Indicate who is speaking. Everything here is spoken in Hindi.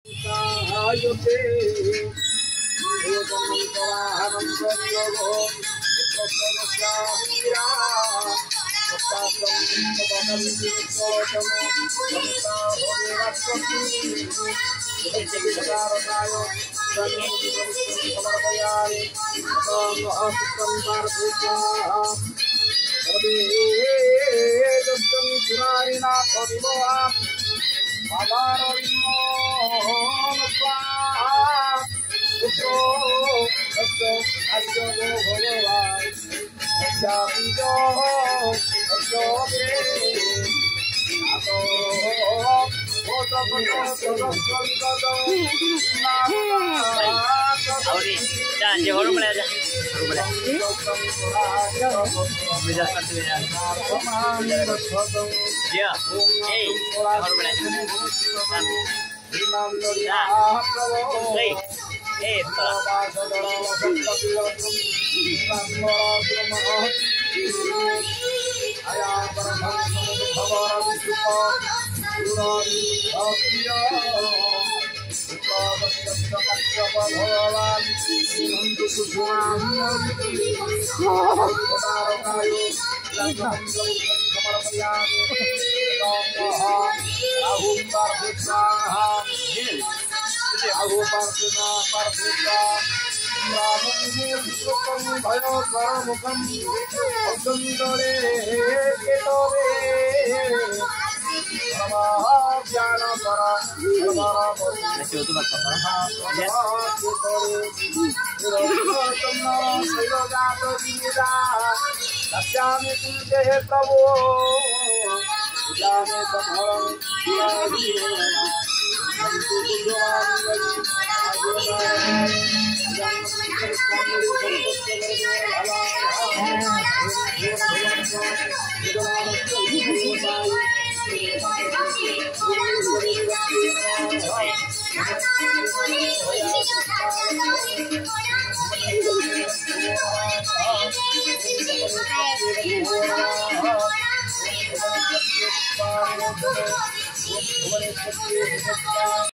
Speaker 1: सहायते भूतमन्तराहनं प्रयोगो पुत्रस्यामीरा सत्तासं तदकल्पितोतमो समता भवेरस्वती सुखदारकाय समर्पयामि तमहं पार्थयामि सर्वेदस्तं सुरारिनाथ विमोहः
Speaker 2: jangan dia baru mulai aja. Baru mulai. Bisa seperti ini. Ya. Baru mulai.
Speaker 1: प्रभु